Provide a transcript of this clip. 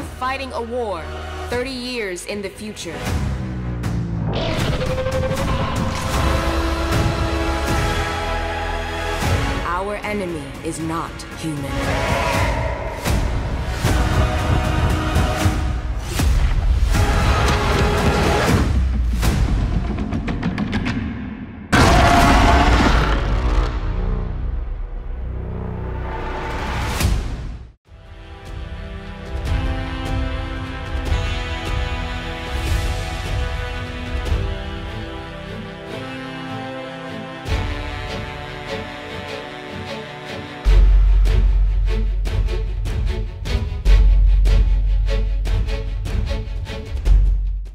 are fighting a war 30 years in the future. Our enemy is not human.